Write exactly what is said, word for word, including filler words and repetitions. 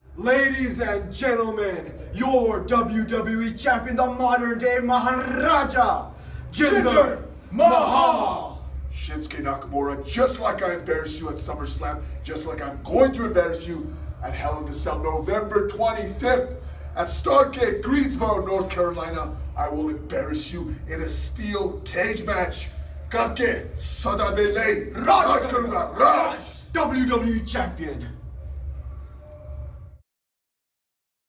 Ladies and gentlemen, your W W E champion, the modern day Maharaja, Jinder Mahal! Shinsuke Nakamura, just like I embarrassed you at SummerSlam, just like I'm going to embarrass you at Hell in a Cell, November twenty-fifth at Starrgate, Greensboro, North Carolina. I will embarrass you in a steel cage match. Karke sada de lay, Raj karunga, Raj! W W E champion.